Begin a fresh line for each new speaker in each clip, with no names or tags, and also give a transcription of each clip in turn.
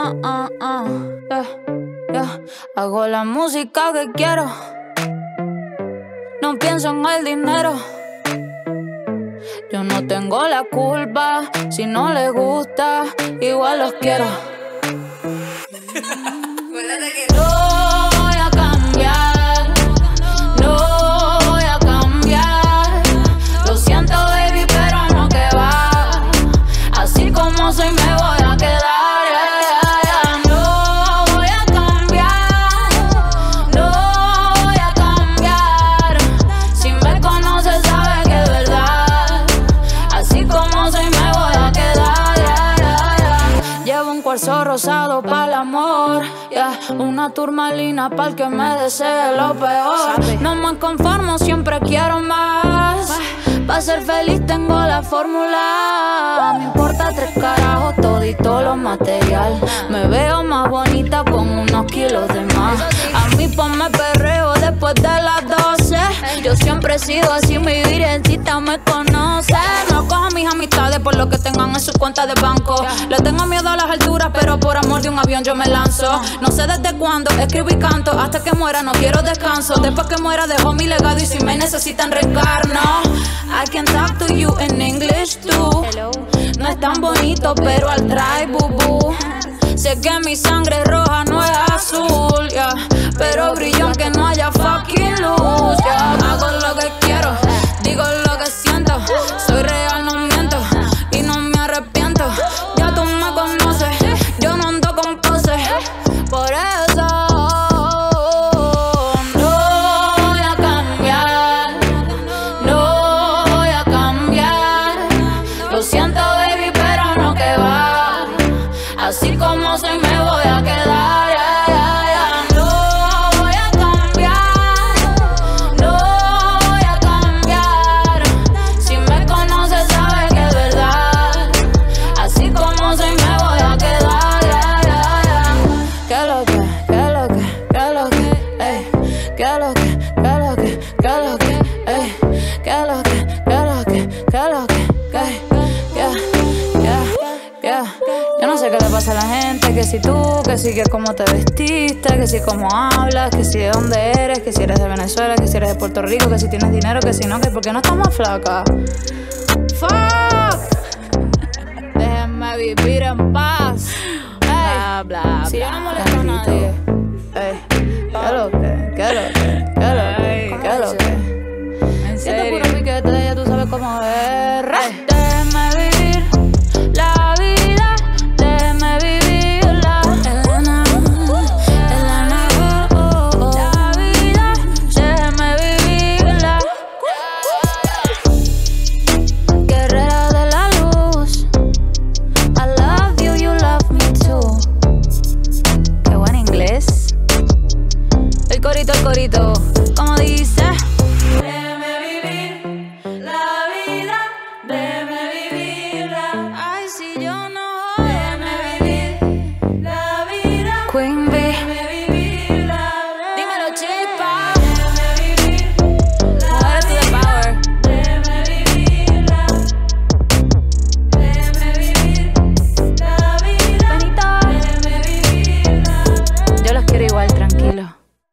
Yeah. Hago la música que quiero, no pienso en el dinero. Yo no tengo la culpa, si no les gusta, igual los quiero. No voy a cambiar, no voy a cambiar. Lo siento, baby, pero no que va. Así como soy me voy a quedar. No voy a cambiar, no voy a cambiar. Si me conoces sabes que es verdad. Así como soy me voy a quedar. Llevo un cuarzo rosado para el amor, una turmalina para el que me desee lo peor. No me conformo, siempre quiero más. Pa' ser feliz tengo la fórmula. Me importa 3 carajos, todito lo material. Me veo más bonita con unos kilos de más. A mí ponme perreo después de las 12. Yo siempre he sido así, mi virgencita me conoce. No cojo mis amistades por lo que tengan en su cuenta de banco. Le tengo miedo a las alturas, pero por amor de un avión yo me lanzo. No sé desde cuándo, escribo y canto. Hasta que muera no quiero descanso. Después que muera dejo mi legado y si me necesitan reencarno. I can talk to you in English too. No es tan bonito, pero al try, boo boo. Sé que mi sangre roja no es azul, pero brilla aunque no haya fucking luz, Hago lo que quiero, digo lo que siento. Soy real, no miento, y no me arrepiento. Ya tú me conoces, yo no ando con poses. Por eso no voy a cambiar, no voy a cambiar. Lo siento, baby, pero no que va. Así como soy me voy a quedar. No voy a cambiar, no voy a cambiar. Si me conoces sabes que es verdad. Así como soy me voy a quedar. ¿Qué lo que, qué lo que, qué lo que, ey? ¿Qué lo que, qué lo que, qué lo que, ey? ¿Qué lo que, qué lo que, qué lo que, Yo no sé qué le pasa a la gente, que si tú, que si que cómo te vestiste, que si cómo hablas, que si de dónde eres, que si eres de Venezuela, que si eres de Puerto Rico, que si tienes dinero, que si no, que por qué no estás más flaca. Fuck. Déjenme vivir en paz. Bla, bla, si yo no molesto a nadie. ¿Qué lo que? ¿Qué lo que? ¿Qué lo que? ¿Qué lo que? En serio. Puro piquete, ya tú sabes cómo es. Déjenme vivir la vida, déjeme vivirla. La vida, déjeme vivirla. Guerrera de la luz, I love you, you love me too. Qué buen inglés. El corito, como dice. Déjeme vivir la vida, déjeme vivirla. Ay, si yo no voy, déjeme vivir la vida. Queen Bee, déjeme vivirla. Dímelo, Chispa. Déjeme vivir la vida. Déjeme vivirla. Déjeme vivir la vida. Benito, déjeme vivirla. Yo los quiero igual, tranquilo.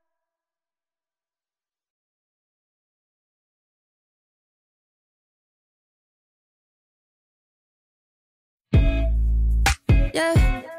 Yeah.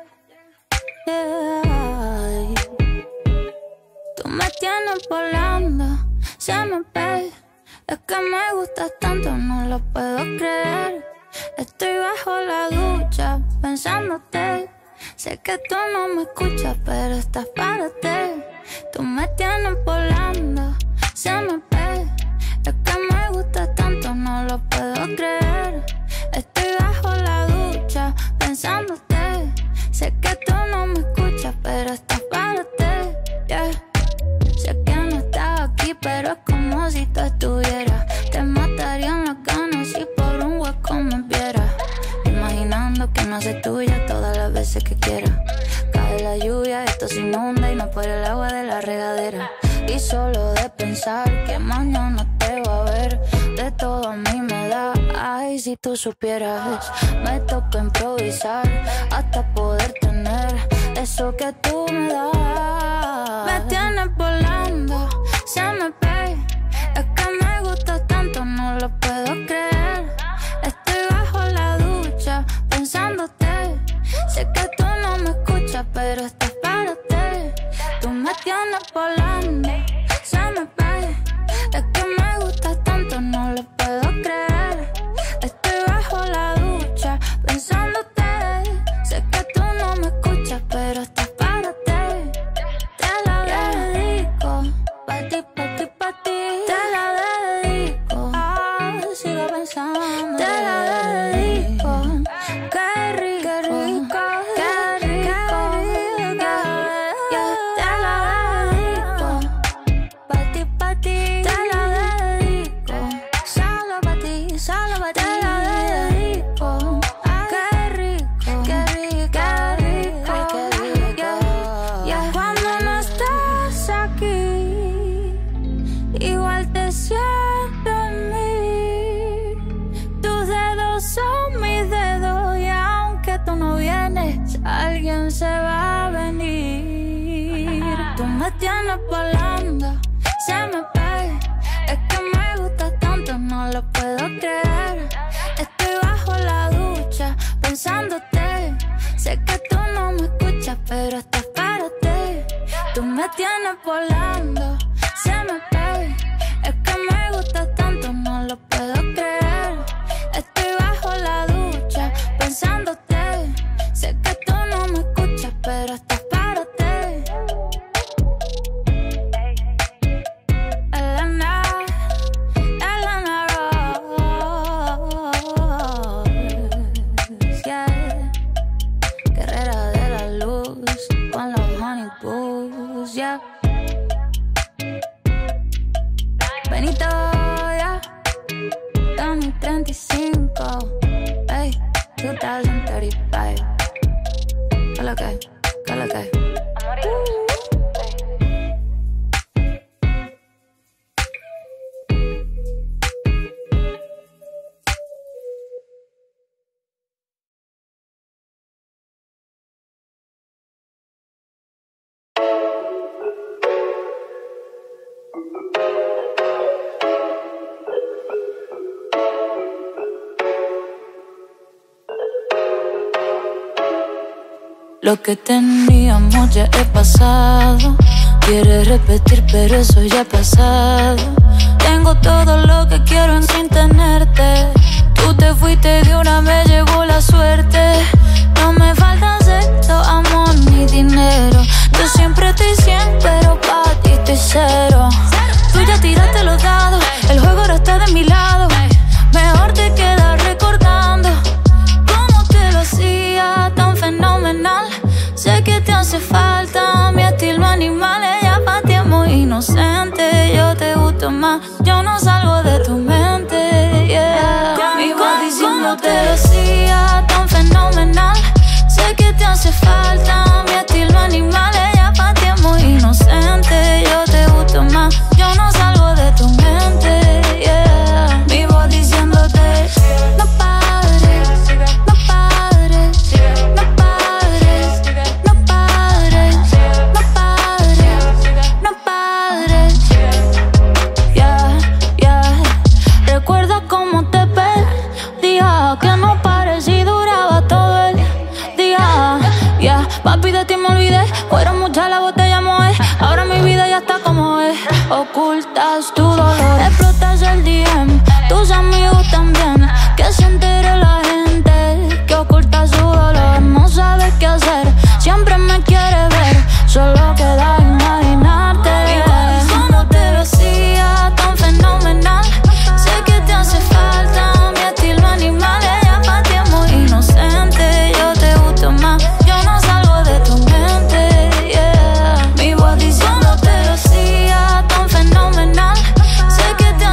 Tú me tienes volando, se me ve. Es que me gustas tanto, no lo puedo creer. Estoy bajo la ducha pensándote. Sé que tú no me escuchas, pero estás para ti. Tú me tienes volando, se me ve. Es que me gustas tanto, no lo puedo creer. Estoy bajo la ducha pensándote. Sé que tú no me escuchas, pero estás para ti, Sé que no estás aquí, pero es como si tú estuvieras. Te matarían las ganas si por un hueco me vieras. Imaginando que me haces tuya todas las veces que quieras. Cae la lluvia, esto se inunda y no por el agua de la regadera. Y solo de pensar que mañana te va a ver, de todo a mí me da. Ay, si tú supieras, me toca improvisar hasta poder tener eso que tú me das. Me tienes volando, se me pega. Es que me gustas tanto, no lo puedo creer. Estoy bajo la ducha, pensándote. Sé que tú no me escuchas, pero esto es para ti. Tú me tienes volando, se me pega. Es que me gustas tanto, no lo puedo creer. Estoy bajo la ducha, pensándote. Sé que tú no me escuchas, pero esto es para ti. Te la dedico, pa' ti, pa' ti, pa' ti. Te la dedico, sigo pensando. Te la dedico, qué rico, qué rico, qué rico, te la dedico, pa' ti, pa' ti. Te la dedico, solo pa' ti, solo pa' ti. Te la dedico, qué rico, qué rico, qué rico. Cuando no estás aquí, igual te siento en mí. Tus dedos son mis dedos y aunque tú no vienes, alguien se va a venir. Tú me tienes volando, se me pega. Es que me gusta tanto, no lo puedo creer. Estoy bajo la ducha, pensándote. Sé que tú no me escuchas, pero esto es para ti. Tú me tienes volando, se me pega. Es que me gusta tanto, no lo puedo creer. Estoy bajo la ducha, pensándote. Sé que tú no me escuchas, pero esto es para ti. Elena Rose, yeah. Guerrera de la luz, con los honey bulls, yeah. Benito, yeah. 2035, hey, 2035. ¿Qué lo que? ¿Qué lo que? Lo que teníamos ya es pasado. Quieres repetir, pero eso ya ha pasado. Tengo todo lo que quiero sin tenerte. Tú te fuiste de una, me llevó la suerte. No me faltan sexo, amor ni dinero. Yo siempre estoy 100, pero pa' ti estoy cero. Tú ya tiraste los dados, el juego ahora está de mi lado. Mejor te quedas recordando cómo te lo hacía tan fenomenal. Sé que te hace falta mi estilo animal. Ella pa' ti es muy inocente, yo te gusto más. Yo no salgo de tu mente, yeah. Mi voz diciendo te lo hacía tan fenomenal. Sé que te hace falta mi estilo animal. Ella pa' ti es muy inocente, yo te gusto más. Yo no salgo de tu mente, yeah. Mi voz diciéndote no pares, no pares, no pares, no pares, no pares, no pares, yeah, yeah. Recuerda cómo te pedía que no pares y duraba todo el día, yeah. Papi, de ti me olvidé, fueron muchas las botellas moé. Ahora mi vida ya está como es. Ocultas tu dolor, explotas el DM, tus amigos también. Que se entere la gente que oculta su dolor. No sabes qué hacer, siempre me quieres ver. Solo queda imaginarte cómo te lo hacía tan fenomenal. Sé que te hace falta mi estilo animal. Ella pa' ti es muy inocente, yo te gusto más. Yo no salgo de tu mente, yeah. Mi voz diciendo te lo hacía tan fenomenal. Sé que te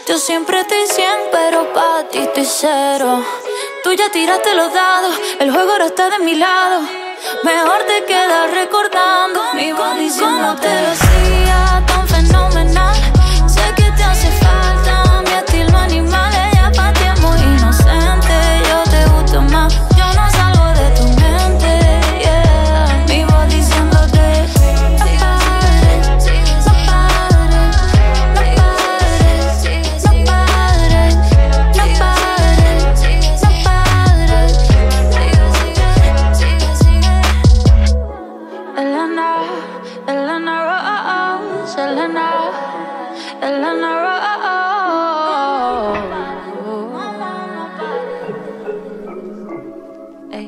Yo siempre estoy 100, pero pa' ti estoy 0. Tú ya tiraste los dados, el juego ahora está de mi lado. Mejor te quedas recordando mi voz diciéndote lo hacía tan fenomenal. Sé que te hace falta mi estilo animal. Ella pa' ti es muy inocente, yo te gusto más. Yo no salgo de tu mente, yeah. Mi voz diciéndote no pares, no pares, no pares, no pares, no pares, no pares. Elena, Elena Rose, Elena, Elena Rose. Ey.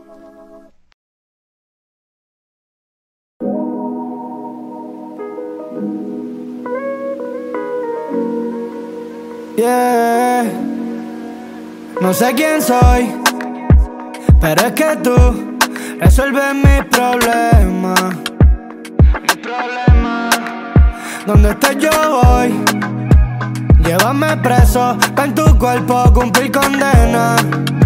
Yeah. No sé quién soy, pero es que tú resuelves mis problemas. Donde estés yo voy. Llévame preso, pa' en tu cuerpo cumplir condena.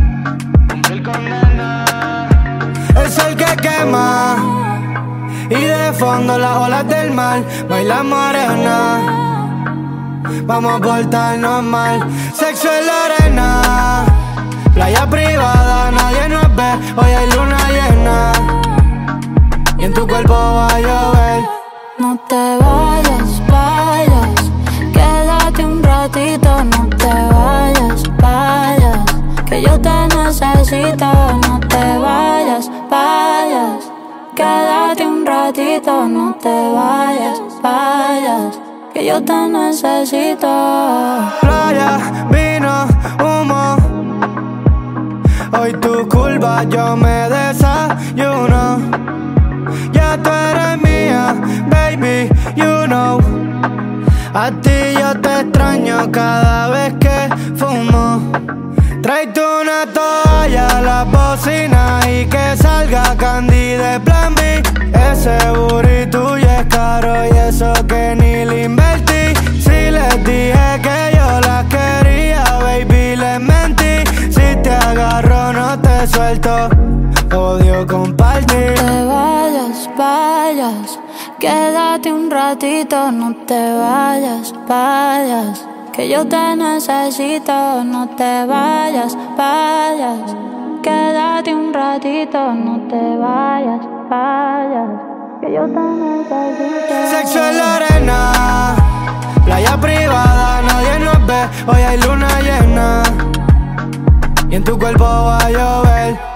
El sol que quema y de fondo las olas del mar. Baila morena, vamos a portarnos mal. Sexo en la arena, playa privada, nadie nos ve. Hoy hay luna llena y en tu cuerpo va a llover.
No te vayas, vayas, quédate un ratito. No te vayas, vayas, que yo te necesito. No te vayas, vayas, quédate un ratito. No te vayas, vayas, que yo te necesito.
Playa, vino, humo. Hoy tu curva yo me desayuno. Ya tú eres mía, baby, you know. A ti yo te extraño cada vez que fumo. Tráete una toalla, la bocina y que salga Candy de Plan B. Ese booty tuyo es caro y eso que ni le invertí. Si les dije que yo la quería, baby, les mentí. Si te agarro no te suelto, odio compartir.
No te vayas, vayas, quédate un ratito. No te vayas, vayas, que yo te necesito. No te vayas, vayas, quédate un ratito. No te vayas, vayas, que yo te necesito.
Sexo en la arena, playa privada, nadie nos ve. Hoy hay luna llena y en tu cuerpo va a llover.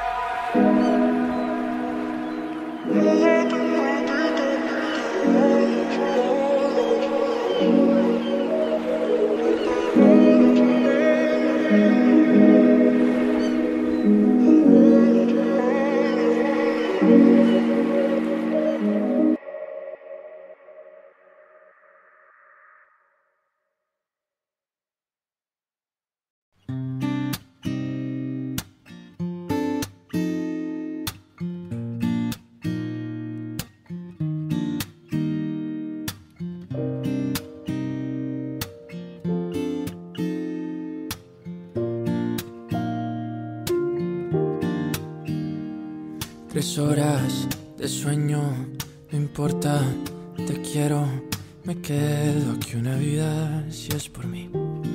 Tres horas de sueño, no importa, te quiero. Me quedo aquí una vida si es por mí.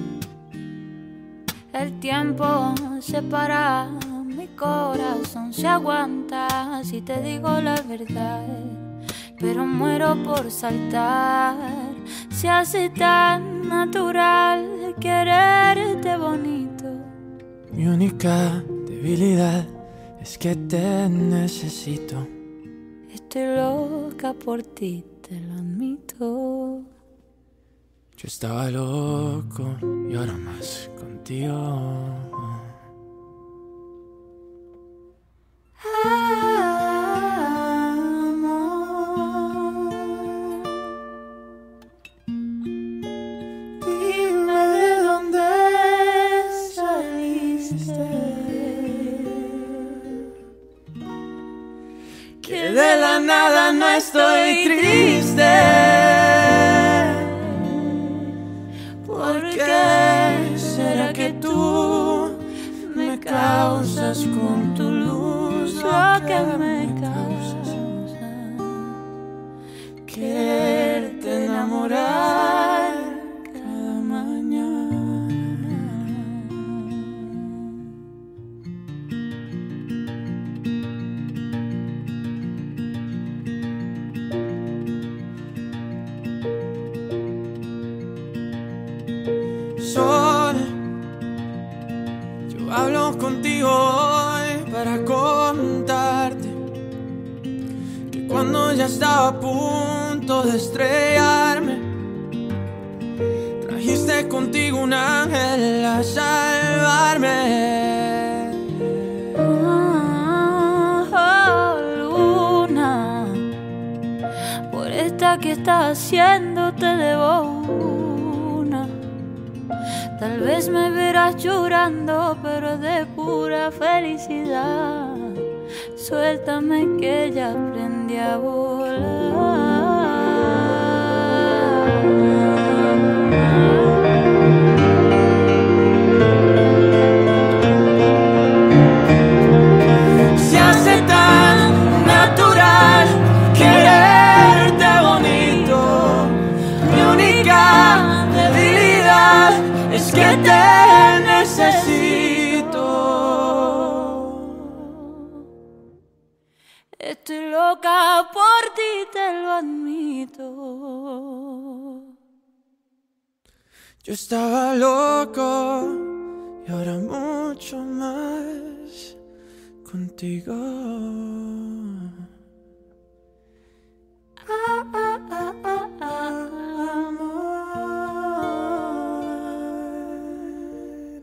El tiempo se para, mi corazón se aguanta si te digo la verdad. Pero muero por saltar, se hace tan natural quererte bonito.
Mi única debilidad es que te necesito.
Estoy loca por ti, te lo admito.
Yo estaba loco y ahora más contigo.
Dime de dónde saliste, que de la nada no estoy triste, porque
enamorar cada mañana. Sol, yo hablo contigo hoy para contarte que cuando ya estaba a punto de estrellarme, trajiste contigo un ángel a salvarme.
Luna, por esta que estás haciendo te debo una. Tal vez me verás llorando, pero de pura felicidad. Suéltame que ya aprendí a volar.
Se hace tan natural quererte bonito. Mi única debilidad es que te necesito.
Estoy loca por ti, te lo admito.
Yo estaba loco y ahora mucho más contigo. Amor,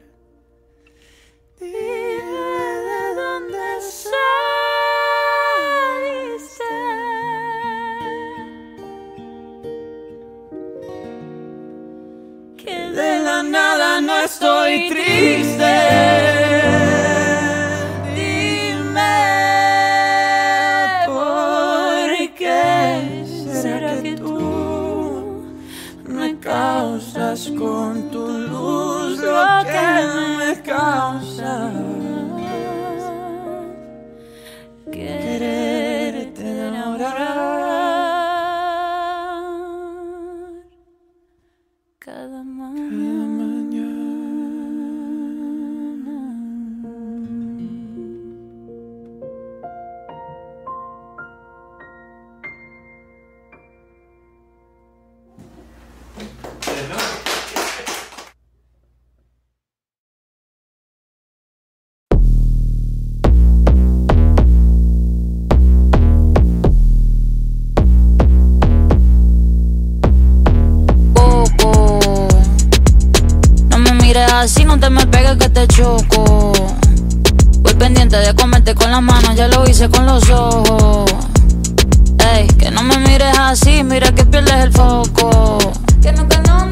dime de dónde saliste, que de la nada no estoy triste. Dime por qué será que tú me causas con tu luz lo que me causa quererte enamorar
cada
mañana.
Así no te me pegues que te choco. Voy pendiente de comerte con las manos, ya lo hice con los ojos. Ey, que no me mires así, mira que pierdes el foco. Que no,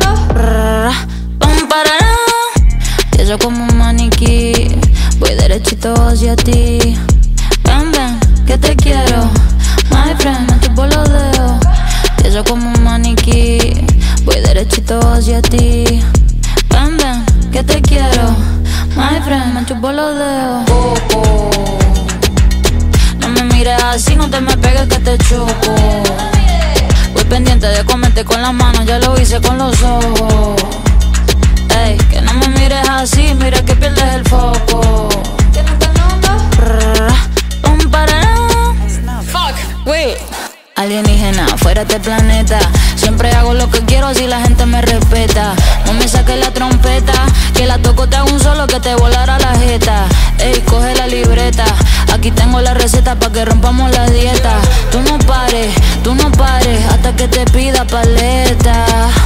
pam, parará. Y eso como un maniquí, voy derechito hacia ti. Ven, ven, que te quiero, my friend, me chupo los dedos. Y eso como un maniquí, voy derechito hacia ti. Ven, ven, que te quiero, my friend, me chupo los dedos. No me mires así, no te me pegues que te choco. Voy pendiente de comerte con las manos, ya lo hice con los ojos. Ey, que no me mires así, mira que pierdes el foco. Fuck, wait. Alienígena, fuera de este planeta. Siempre hago lo que quiero, así la gente me respeta. No me saques la trompeta, que la toco te hago un solo que te volará la jeta. Ey, coge la libreta, aquí tengo la receta pa' que rompamos la dieta. Tú no pares, hasta que te pida paleta.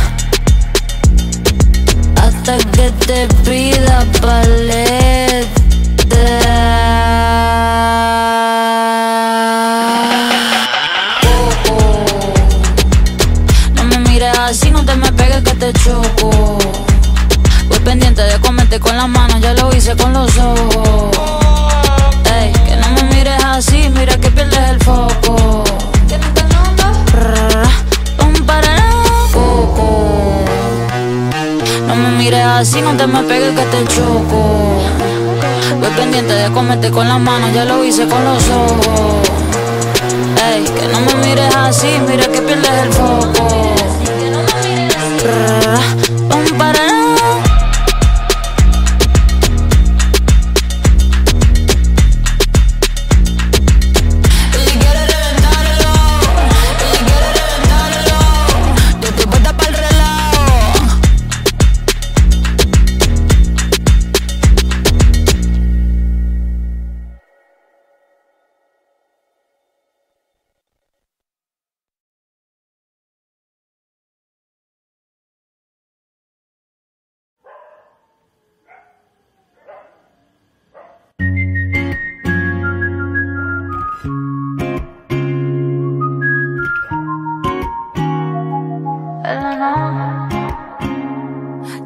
Hasta que te pida paleta. Así no te me pegues que te choco. Voy pendiente de comerte con las manos, ya lo hice con los ojos. Ey, que no me mires así, mira que pierdes el foco. No me mires así, no te me pegues que te choco. Voy pendiente de comerte con las manos, ya lo hice con los ojos. Ey, que no me mires así, mira que pierdes el foco.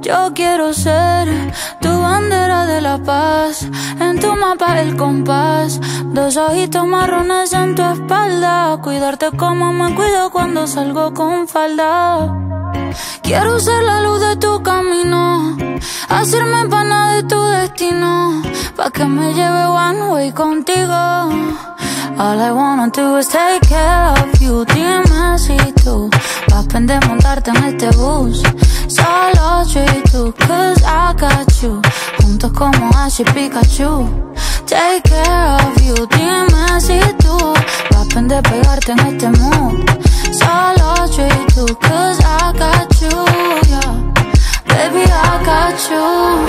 Yo quiero ser tu bandera de la paz, en tu mapa el compás, dos ojitos marrones en tu espalda, cuidarte como me cuido cuando salgo con falda. Quiero ser la luz de tu camino, hacerme pana de tu destino, pa' que me lleve one way contigo. All I wanna do is take care of you. Dime si tú vas a aprender a montarte en este bus, solo yo y tú, cause I got you, juntos como Ash y Pikachu. Take care of you. Dime si tú vas a aprender a pegarte en este mood, solo yo y tú, cause I got you, yeah. Baby, I got you.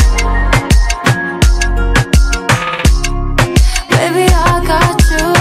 Baby, I got you.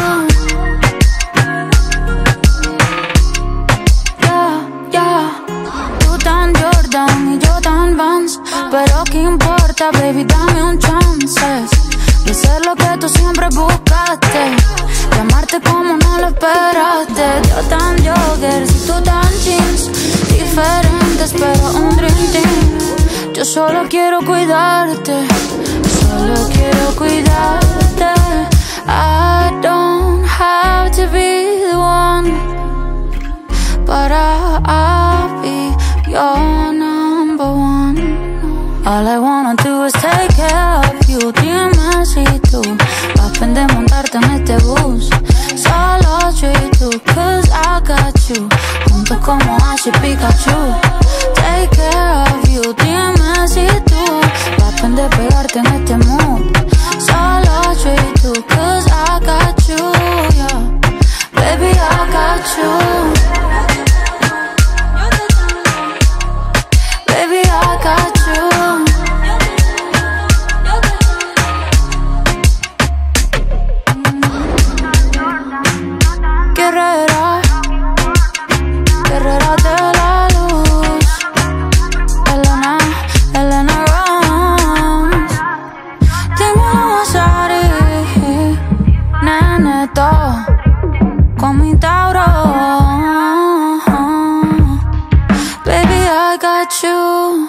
Yeah, yeah. Tú tan Jordan y yo tan Vans, pero qué importa, baby, dame un chance de ser lo que tú siempre buscaste, de amarte como no lo esperaste. Yo tan jogger y tú tan jeans, diferentes pero un dream team. Yo solo quiero cuidarte, solo quiero cuidarte. I don't have to be the one, but I'll be your number one. All I wanna do is take care of you. Dime si tú vas a aprender a montarte en este bus, solo yo y tú, cause I got you, juntos como Ash y Pikachu. Take care of you. Dime si tú vas a aprender a pegarte en este mood, solo yo y tú, cause I got you, yeah. Baby, I got you. Baby, I got you. Guerrera, guerrera de la luz, Elena, Elena Rose. Dime Sari, Neneto, con mi Tauro. Baby, I got you.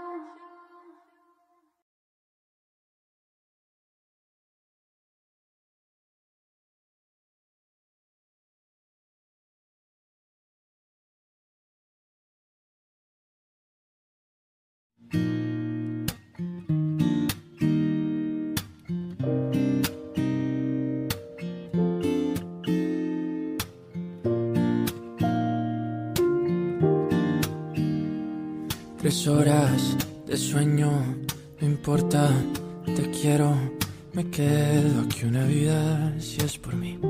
Tres horas de sueño, no importa, te quiero. Me quedo aquí una vida si es por mí.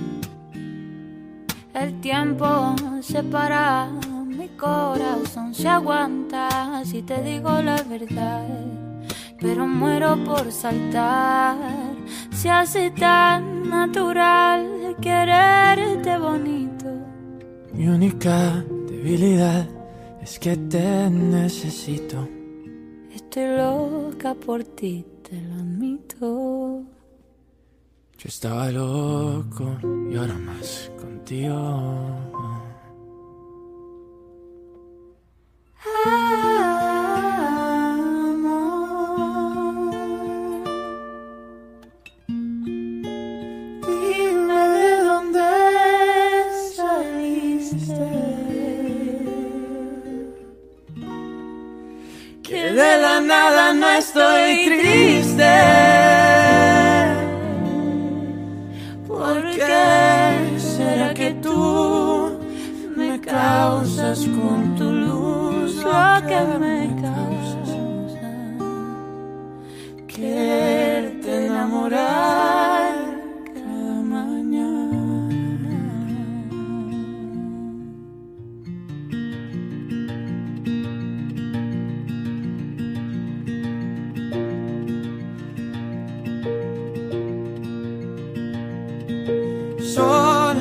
El tiempo se para, mi corazón se aguanta si te digo la verdad, pero muero por saltar. Se hace tan natural quererte bonito.
Mi única debilidad es que te necesito.
Estoy loca por ti, te lo admito.
Yo estaba loco y ahora más contigo.
Dime de dónde saliste,
Que de la nada no estoy triste. ¿Por qué será que tú me causas con tu luz lo que me causas? Quererte enamorar cada mañana. Sol,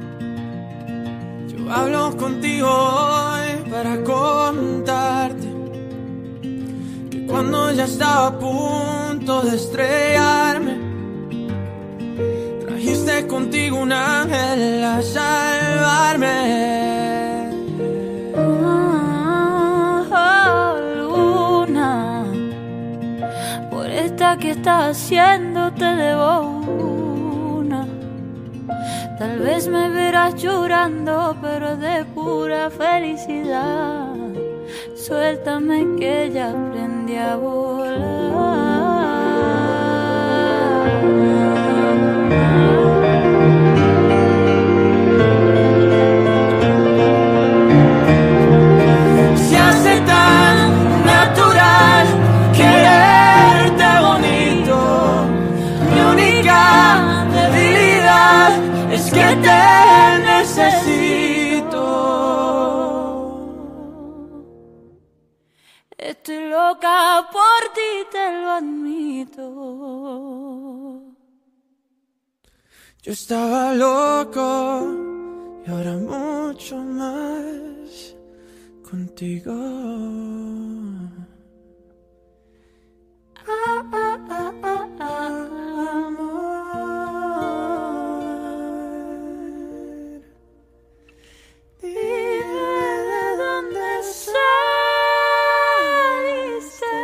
yo hablo contigo hoy para contarte que cuando ya estaba a punto de estrellarme, trajiste contigo un ángel a salvarme.
oh, luna que estás haciendo te debo una. Tal vez me verás llorando, pero de pura felicidad. Suéltame que ya aprendí a volar.
Se hace tan natural quererte bonito. Mi única debilidad es que te necesito.
Estoy loca por ti, te lo admito.
Yo estaba loco y ahora mucho más contigo. Amor, dime de dónde saliste.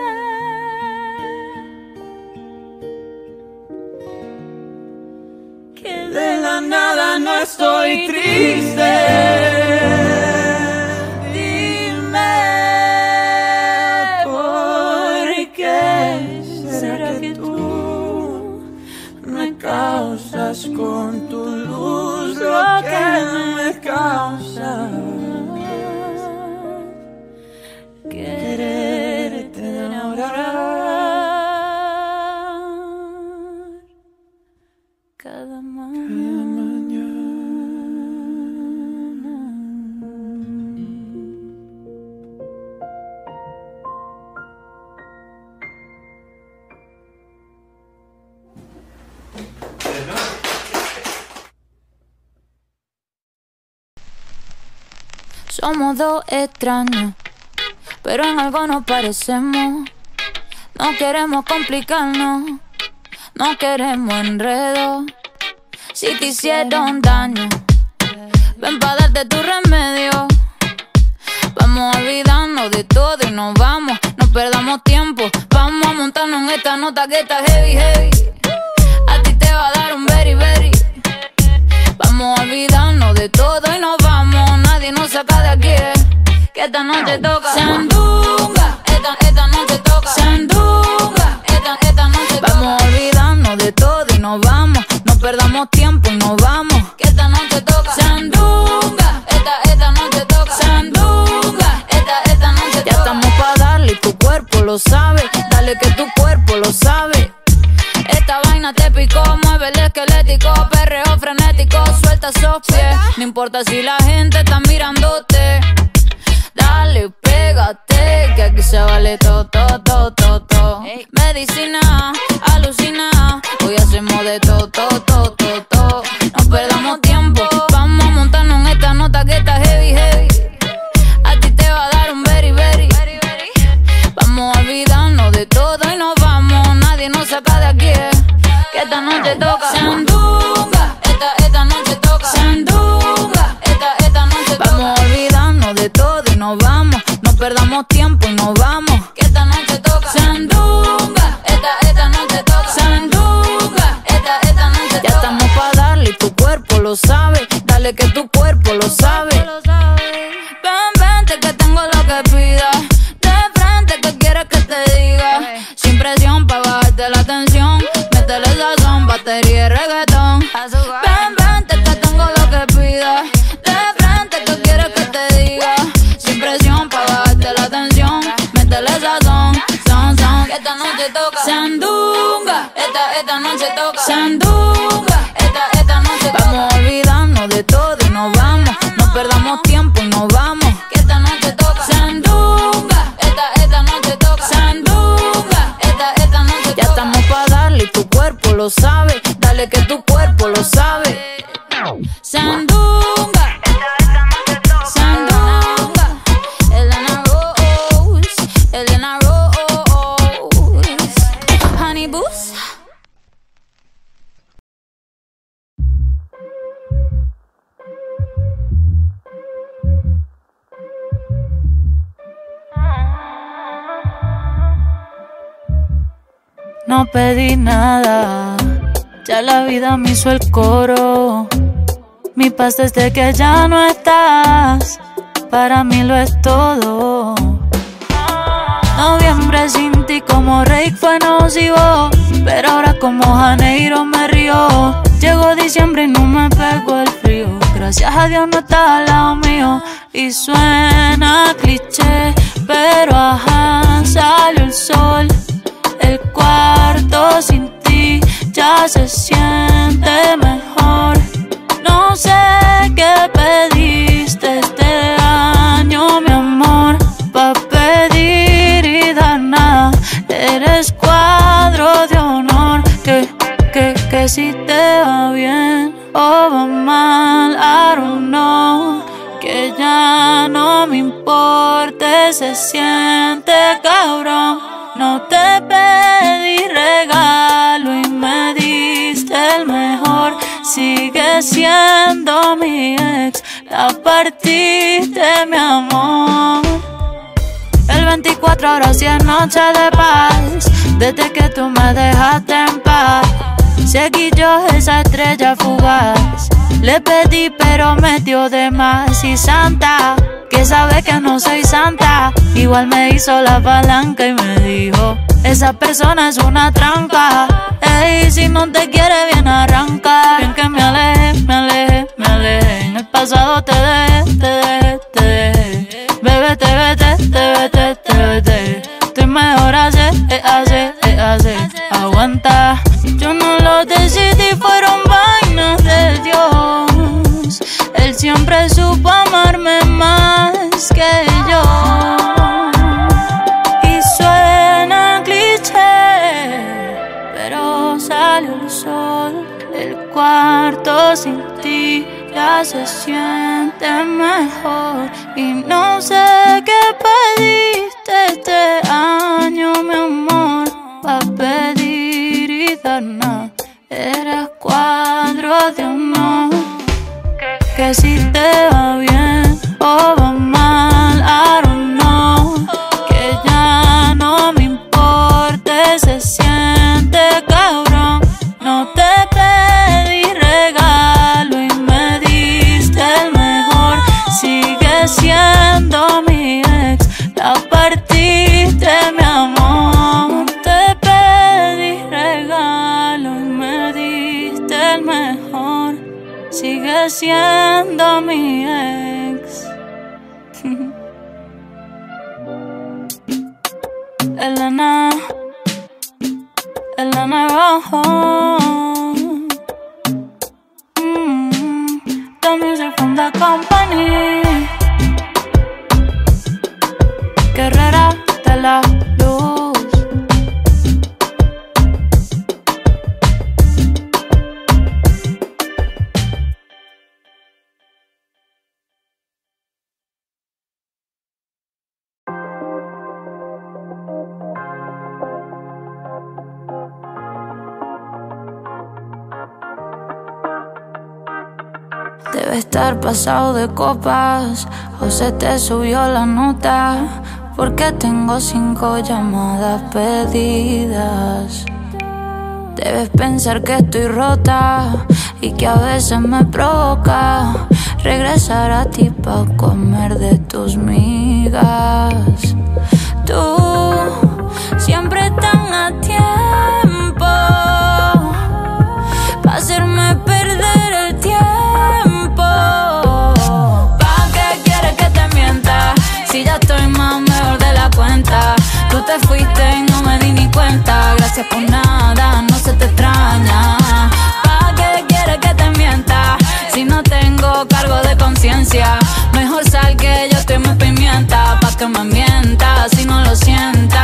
Que de la nada no estoy triste. Dime por qué será que tú me causas con tu luz lo que me causa quererte enamorar cada mañana.
Somos dos extraños, pero en algo nos parecemos. No queremos complicarnos, no queremos enredos. Si te hicieron daño, ven pa' darte tu remedio. Vamos a olvidarnos de todo y nos vamos, no perdamos tiempo. Vamos a montarnos en esta nota que está heavy, heavy. A ti te va a dar un very, very. Vamos a olvidarnos de todo y nos vamos. Nadie nos saca de aquí, que esta noche toca sandunga. Esta noche toca sandunga. Esta noche toca. Vamos a olvidarnos de todo y nos vamos. No perdamos tiempo y nos vamos. Que esta noche toca sandunga. Esta noche toca sandunga. Esta noche toca. Ya estamos pa' darle y tu cuerpo lo sabe. Dale que tu cuerpo lo sabe. Esta vaina te picó, mueve el esquelético, perreo frenético, suelta esos pies. No importa si la gente está mirándote. Dale, pégate, que aquí se vale todo, todo, todo, todo, todo. Medicina, alucina, hoy hacemos de todo, todo, todo, todo, todo. No perdamos tiempo, vamos a montarnos en esta nota que está heavy, heavy. A ti te va a dar un very, very. Vamos a olvidarnos de todo y nos vamos. Nadie nos saca de aquí, que esta noche toca sandunga. Esta noche toca sandunga. Esta noche toca. Vamos a olvidarnos de todo y nos vamos. No perdamos tiempo y nos vamos. Que esta noche toca sandunga. Esta noche toca sandunga. Esta noche toca. Ya estamos pa' darle y tu cuerpo lo sabe. Dale que tu cuerpo lo sabe. Ven, vente que tengo lo que pidas. ¿Qué quieres que te diga? Sin presión pa' bajarte la tensión. Métele sazón, batería y reggaetón. Ven, vente que tengo lo que pidas. De frente, ¿qué quieres que te diga? Sin presión pa' bajarte la tensión. Métele sazón, son, son. Que esta noche toca sandunga. Esta noche toca sandunga. Esta noche toca. Vamos a olvidarnos de todo y nos vamos. No perdamos tiempo y nos vamos. Que esta noche toca sandunga. Esta noche toca sandunga. Esta noche ya estamos pa' darle y tu cuerpo lo sabe. Dale que tu cuerpo lo sabe. Sandunga. Sandunga. Elena Rose. Elena Rose. Honey Boost. no pedí nada. Ya la vida me hizo el coro. Mi paz desde que ya no estás, para mí lo es todo. Noviembre sin ti como Rake fue nocivo, pero ahora como Janeiro me río. Llegó diciembre y no me pegó el frío. Gracias a Dios no está al lado mío. Y suena cliché, pero ajá, salió el sol. El cuarto sin ti ya se siente mejor. No sé qué pediste este año, mi amor, pa' pedir y dar nada. Eres cuadro de honor. Que si te va bien o va mal, I don't know. Que ya no me importe, se siente cabrón. No te pedí regalo y me diste el mejor. Sigue siendo mi ex, la partiste, mi amor. El 24 ahora sí es noche de paz, desde que tú me dejaste en paz. Seguí yo esa estrella fugaz, le pedí pero me dio de más. Y Santa, que sabe que no soy santa, igual me hizo la palanca y me dijo: esa persona es una trampa. Ey, si no te quiere bien arranca. Bien que me alejé, me alejé, me alejé. En el pasado te dejé, te dejé, te dejé. Bébete, vete, te vete, te vete. Estoy mejor hace, hace. Aguanta, yo no lo decidí, fueron vainas de Dios. Él siempre supo amarme más que yo. Y suena cliché, pero salió el sol. El cuarto sin ti ya se siente mejor. Y no sé qué pediste este año, mi amor, pa' pedir y dar nada. Eres cuadro de honor. Que si te va bien o va mal, I don't know. Que ya no me importe, se siente cabrón. No te pedí regalo y me diste el mejor. Sigue siendo mi ex, la partiste, mi amor. Te pedí regalo y me diste el mejor. Sigue siendo mi ex. Elena Rojo. The music from the company. Guerrera de la luz. Debe estar pasado de copas o se te subió la nota, porque tengo 5 llamadas perdidas. Debes pensar que estoy rota y que a veces me provoca regresar a ti pa' comer de tus migas. Tú siempre tan a tiempo pa' hacerme perder el tiempo. Si ya estoy más mejor de la cuenta. Tú te fuiste y no me di ni cuenta. Gracias por nada, no se te extraña. ¿Pa' qué quieres que te mienta? Si no tengo cargo de conciencia. Mejor sal que yo estoy muy pimienta. Pa' que me mientas si no lo sientas.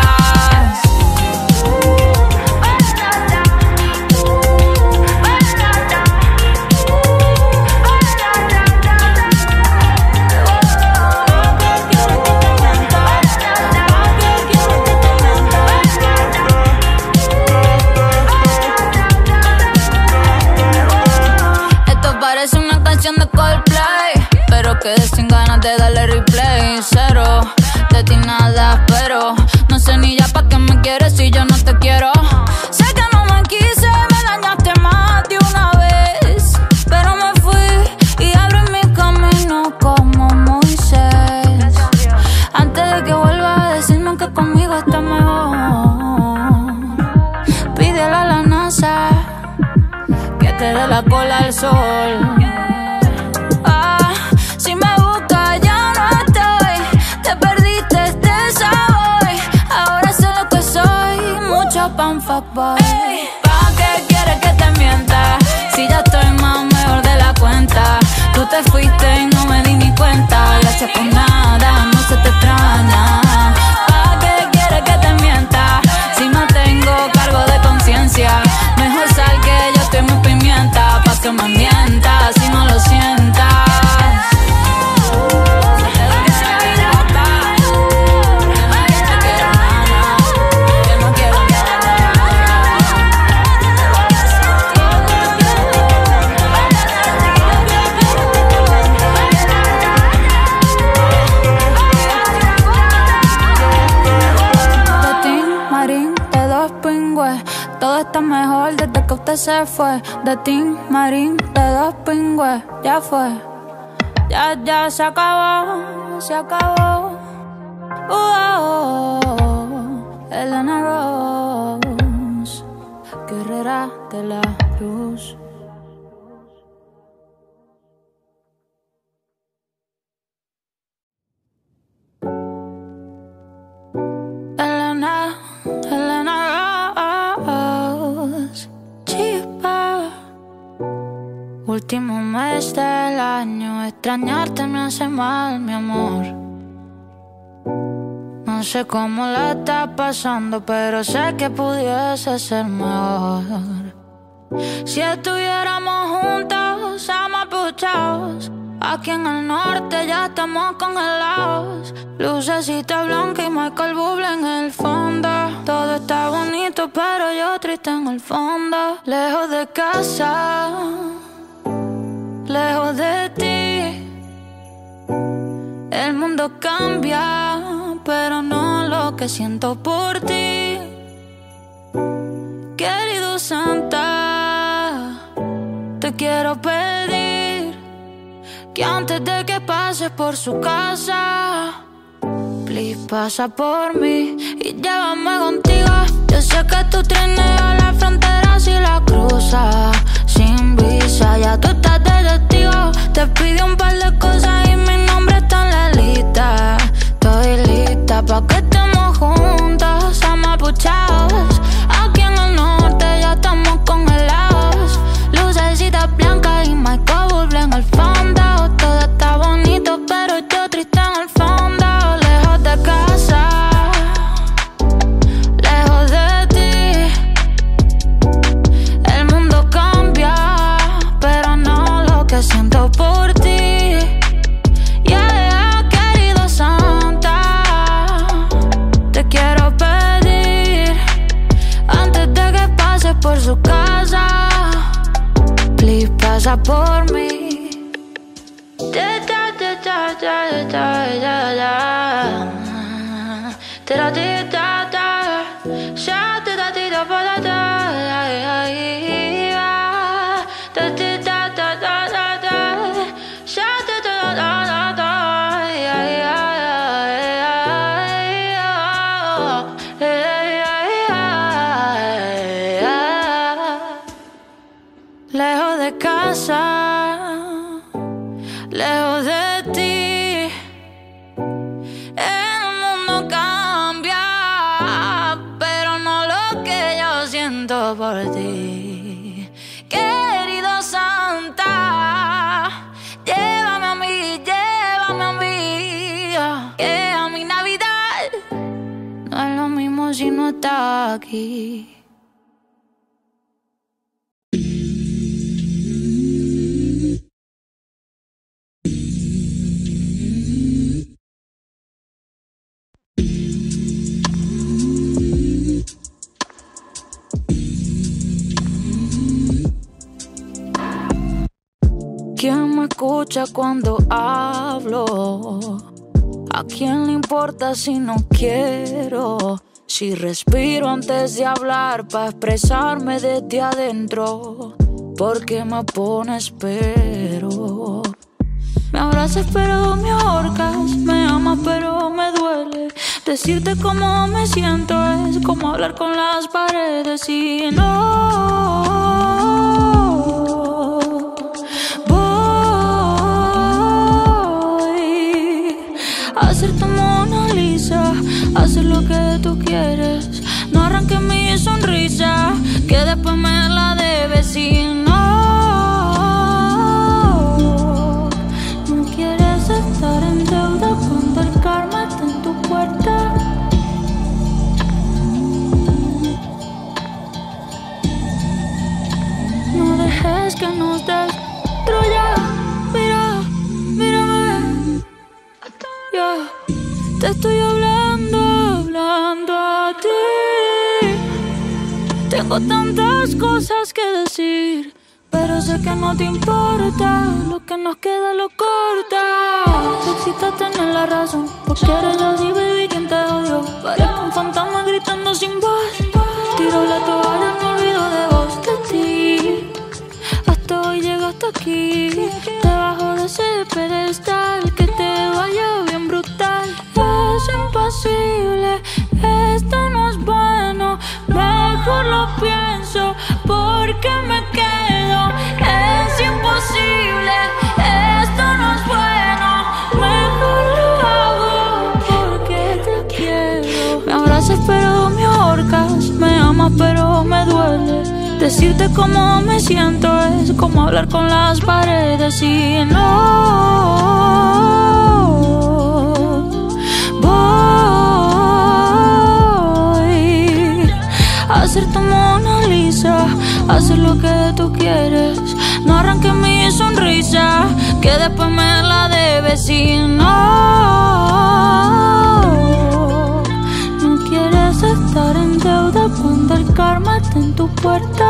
De Coldplay, pero quedé sin ganas de darle replay. Cero, de ti
de la cola al sol. Si me buscas ya no estoy, te perdiste este sabor. Ahora sé lo que soy, mucho pan fuckboy. ¿Pa' qué quieres que te mienta? Si ya estoy más mejor de la cuenta. Tú te fuiste y no me di ni cuenta. Gracias por nada, no se te extraña. ¿Pa' qué quieres que te mienta? Si no tengo cargo de conciencia. Mejor sal que yo estoy muy pimienta. Pa' que me mientas si no lo sientas. Todo está mejor desde que usted se fue. De Tim Marín, de dos pingües. Ya fue, ya se acabó, se acabó. Elena Rose, guerrera de la luz. Elena Rose, chispa. Último mes del año, extrañarte me hace mal, mi amor. No sé cómo la estás pasando, pero sé que pudiese ser mejor. Si estuviéramos juntos, amapuchados. Aquí en el norte ya estamos congelados. Lucecita blanca y Michael Bublé en el fondo. Todo está bonito, pero yo triste en el fondo. Lejos de casa, lejos de ti. El mundo cambia, pero no lo que siento por ti. Querido Santa, te quiero pedir que antes de que pases por su casa, please pasa por mí y llévame contigo. Yo sé que tú trineas la frontera si la cruzas sin visa. Ya tú estás de testigo. Te pide un par de cosas y mi nombre está en la lista. Estoy lista pa' que estemos juntos, amapuchados. Aquí en el norte ya estamos congelados. Lucecitas blancas y Michael Bublé en el fondo. Todo está bonito, pero yo triste en el fondo. Lejos de casa, lejos de ti. El mundo cambia, pero no lo que siento por ti. Yeah, querido Santa, te quiero pedir antes de que pases por su casa, please pasa por mí. Lejos de casa, lejos de ti. El mundo cambia, pero no lo que yo siento por ti. Querido Santa, llévame a mí, que a mi Navidad no es lo mismo si no estás aquí. ¿Quién me escucha cuando hablo? ¿A quién le importa si no quiero? Si respiro antes de hablar pa' expresarme desde adentro. ¿Por qué me pones pero? Me abrazas pero me ahorcas, me amas pero me duele. Decirte cómo me siento es como hablar con las paredes y no. Te estoy hablando a ti. Tengo tantas cosas que decir, pero sé que no te importa. Lo que nos queda lo corta. Te excita tener la razón, porque eres así, baby, quien te odio. Parezco un fantasma gritando sin voz. Tiro la toalla, me olvido de vos, de ti. Hasta hoy llegaste aquí, debajo de ese pedestal. Que te vaya bien brutal. Es imposible, esto no es bueno. Mejor lo pienso, porque me quedo. Es imposible, esto no es bueno. Mejor lo hago, porque te quiero. Me abrazas pero me ahorcas, me amas pero me duele. Decirte cómo me siento es como hablar con las paredes. Y no voy a ser tu Mona Lisa, hacer lo que tú quieres. No arranques mi sonrisa, que después me la debes. Y no quieres estar en deuda cuando el karma está en tu puerta.